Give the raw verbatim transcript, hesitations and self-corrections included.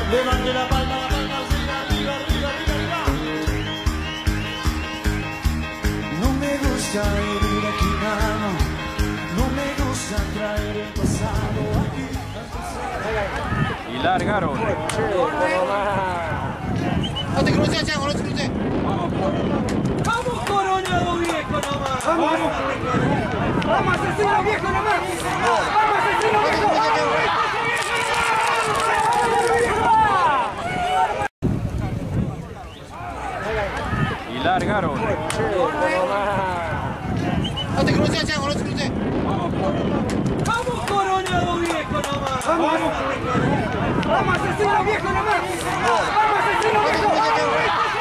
Levante la palma, la palma, arriba, arriba, arriba, arriba. No me gusta vivir aquí, mano. No me gusta traer el pasado aquí. Y largaron. No te cruces, Chango, no te cruces. ¡Vamos, Coronado viejo nomás! ¡Vamos, ¡Vamos, asesino viejo nomás! ¡Vamos, asesino viejo! Y largaron. No te cruces, Chango, no te cruces. ¡Vamos, Coronado viejo nomás! ¡Vamos, asesino viejo nomás! ¡Vamos, asesino viejo!